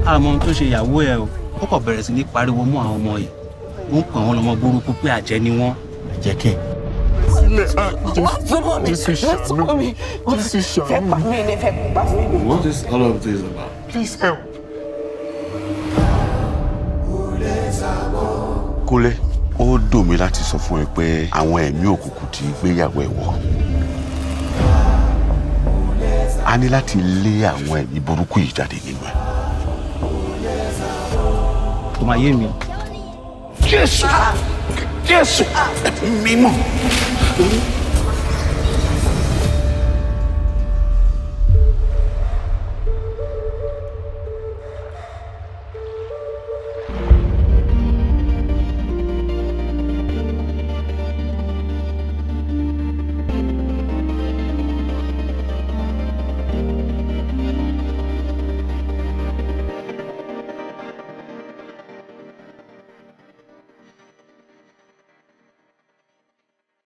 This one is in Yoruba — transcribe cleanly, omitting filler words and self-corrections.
àmọ́ tó ṣe ìyàwó ẹ o ó kàn bẹ̀rẹ̀ sí ní pariwo mọ́ àwọn ọmọ yìí ó ń pè wọ́n lọ́mọ burúkú pé àjẹ́ ni wọ́n. àjẹ́ kẹ̀. What is all of this about? Please help. Kunle, ó dùn mí láti sọ fún ẹ pé àwọn ẹ̀mí òkùnkùn ti gbéyàwó ẹ̀ wọ̀. A ní láti lé àwọn ẹ̀mí burúkú yìí jáde nínú ẹ̀. Kò máa yé mi. Jésù! Jésù! Mímọ́!